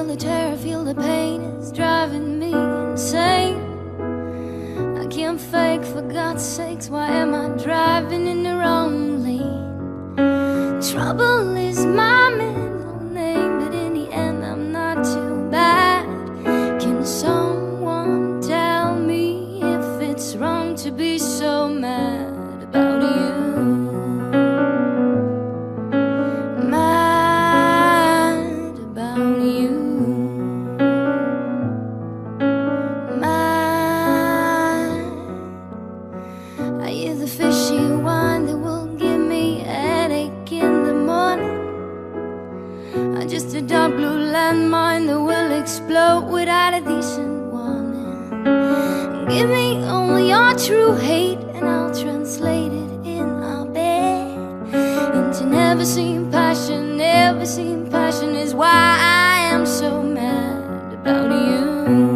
the terror, feel the pain, it's driving me insane. I can't fake, for God's sakes, why am I driving in the wrong lane? Trouble is my middle name, but in the end I'm not too bad. Can someone tell me if it's wrong to be so mad about you? I hear the fishy whine that will give me a headache in the morning. I'm just a dark blue landmine that will explode without a decent warning. Give me all your true hate and I'll translate it in our bed into never seen passion. Never seen passion is why I am so mad about you.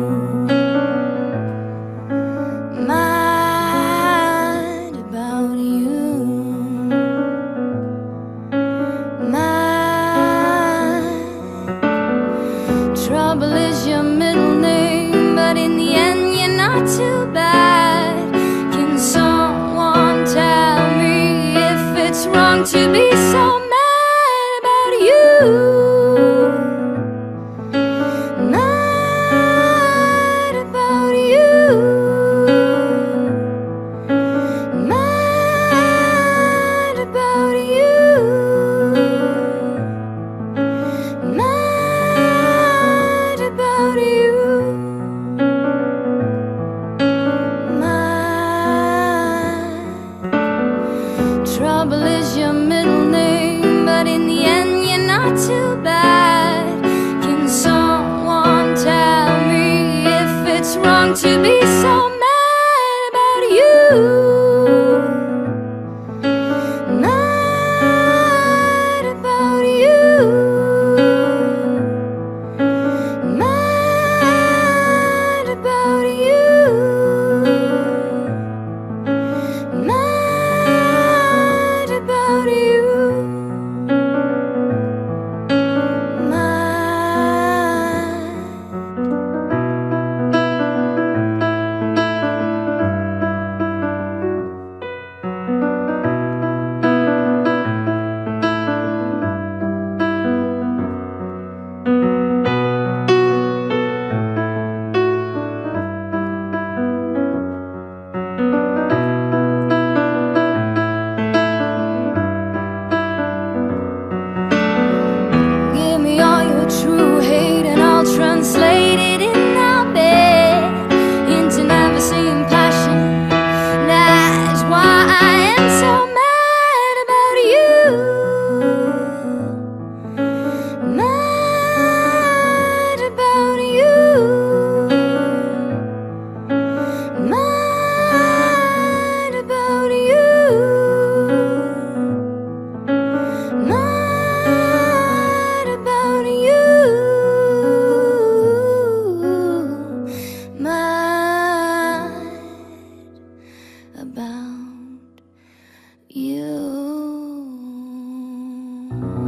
Trouble is your middle name, but in the end you're not too bad. Can someone tell me if it's wrong to be so mad about you? Mad about you. Mad about you. Trouble is your middle name, but in the end you're not too bad. Can someone tell me if it's wrong to be so mad about you? Mad about you. Mad about you. Translate it in our bed into never seen passion. That's why I am so mad about you. Mad about you. Mad about you. Mad about you. About you.